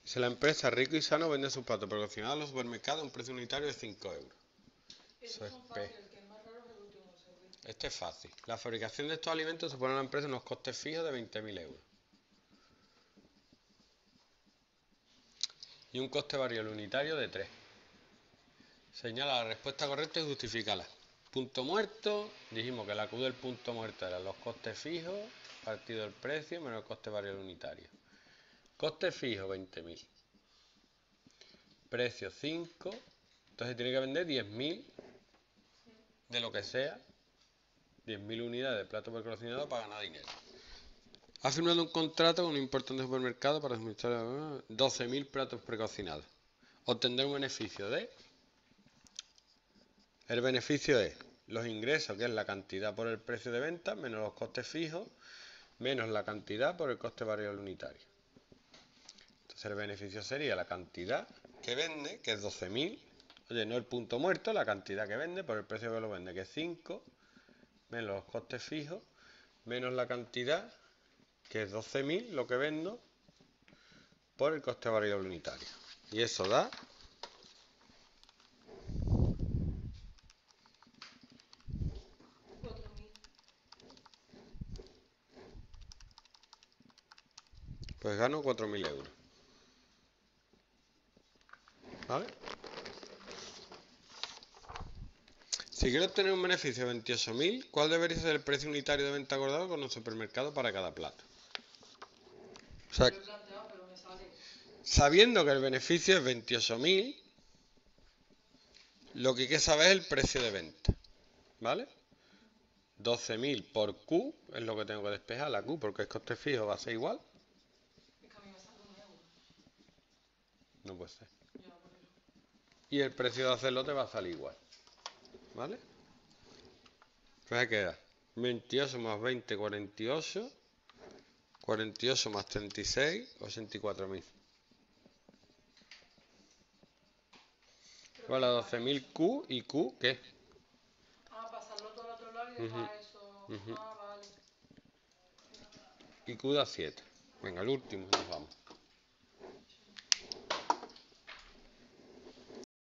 Si la empresa Rico y Sano vende sus platos precocinados en los supermercados a un precio unitario de 5 euros. Eso es P. Este es fácil. La fabricación de estos alimentos supone a la empresa unos costes fijos de 20.000 euros. Y un coste variable unitario de 3. Señala la respuesta correcta y justifícala. Punto muerto, dijimos que la Q del punto muerto eran los costes fijos, partido del precio menos el coste variable unitario. Coste fijo, 20.000. Precio 5. Entonces tiene que vender 10.000 de lo que sea. 10.000 unidades de plato precocinado para ganar dinero. Ha firmado un contrato con un importante supermercado para suministrar 12.000 platos precocinados. Obtendrá un beneficio de... El beneficio es los ingresos, que es la cantidad por el precio de venta, menos los costes fijos, menos la cantidad por el coste variable unitario. Entonces el beneficio sería la cantidad que vende, que es 12.000. Oye, no el punto muerto, la cantidad que vende por el precio que lo vende, que es 5, menos los costes fijos, menos la cantidad, que es 12.000, lo que vendo, por el coste variable unitario. Y eso da... Pues gano 4.000 euros. ¿Vale? Si quiero obtener un beneficio de 28.000, ¿cuál debería ser el precio unitario de venta acordado con un supermercado para cada plato? O sea, sabiendo que el beneficio es 28.000, lo que hay que saber es el precio de venta. ¿Vale? 12.000 por Q es lo que tengo que despejar, la Q, porque el coste fijo va a ser igual. No puede ser. Y el precio de hacerlo te va a salir igual. ¿Vale? Pues queda 28 más 20, 48. 48 más 36, 84.000. Igual a 12.000 Q y Q, ¿qué? Pasarlo todo al otro lado y después eso... Vale. Y Q da 7. Venga, el último, nos vamos.